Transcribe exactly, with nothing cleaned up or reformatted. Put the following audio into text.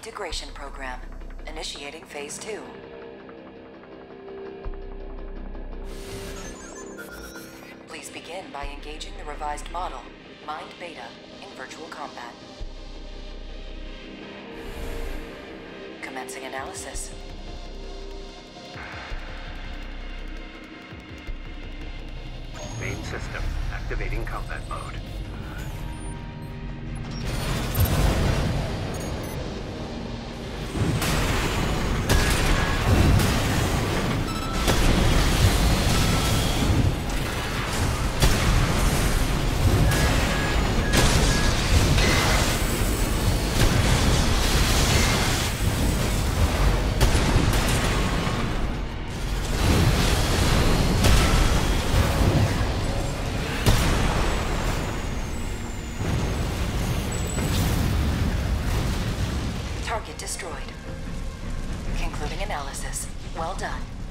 Integration program. Initiating phase two. Please begin by engaging the revised model, Mind Beta, in virtual combat. Commencing analysis. Main system activating combat mode. Target destroyed. Concluding analysis. Well done.